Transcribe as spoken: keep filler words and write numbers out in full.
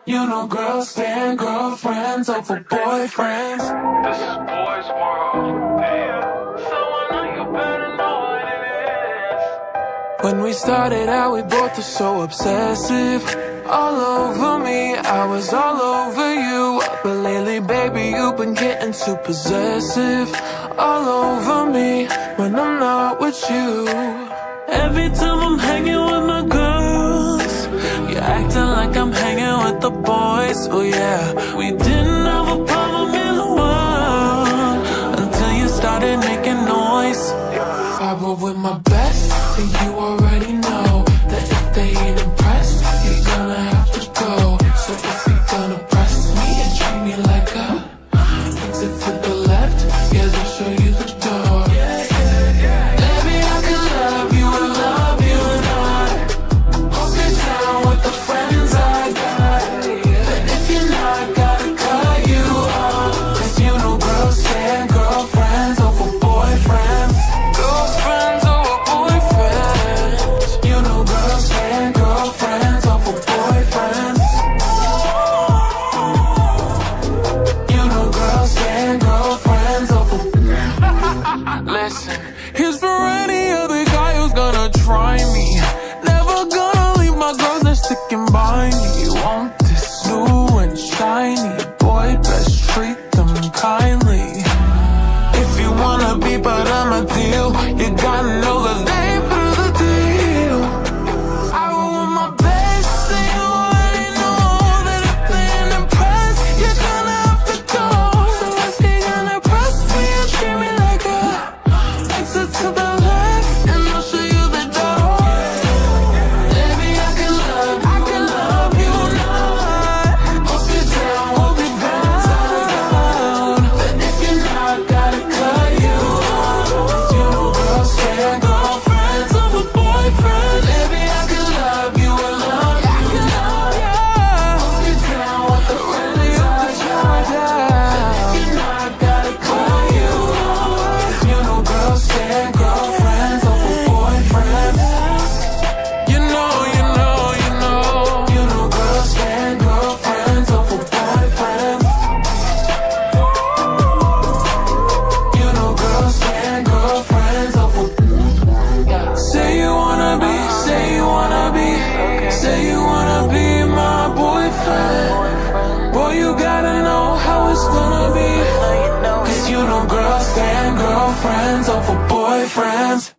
You know girls stand girlfriends over boyfriends. This is boys world. Damn. So I know you better know what it is. When we started out, we both were so obsessive. All over me, I was all over you. But lately, baby, you've been getting too possessive. All over me, when I'm not with you. Every time I'm hanging with my girls, you're acting like I'm hanging with the boys. Oh yeah, we didn't have a problem in the world until you started making noise. If I were with my best, then you already know that if they ain't impressed, you're gonna have to go. So if you're gonna press me and treat me like a exit to the left, yeah, they'll show you the door. Baby, I could love you and love you not. Hope you're down with the friends I got. But if you're not, gotta cut you off. Cause you know girls stand girlfriends over boyfriends. Girlfriends over boyfriends. You know girls stand girlfriends over boyfriends. You know girls stand girlfriends over. Listen, here's for any other guy who's gonna try me. Never gonna leave my girls, they're sticking by me. You want this new and shiny, boy, best treat them kindly. If you wanna be part of my deal, you gotta know that they put the deal. I want my best, so you already know that if they ain't impressed, you're gonna have to go. So if you're gonna press me and treat me like a exit to the left, and I'll show you the door. Baby, I can love you, I can love you not. Hope you're down, hope you're down. But if you're not, gotta cut you off. Cause you know girls stand girlfriends over boyfriends. Baby, I can love you and love you not. Hope you're down with the friends I got. But if you're not, gotta cut you off. You know girls stand girlfriends over boyfriends. You know, you know, you know. You know girls stand girlfriends over boyfriends. You know girls stand girlfriends over. Say you wanna be, say you wanna be, say you wanna be my boyfriend. Boy, you gotta know how it's gonna be. Cause you know girls stand girlfriends over boyfriends.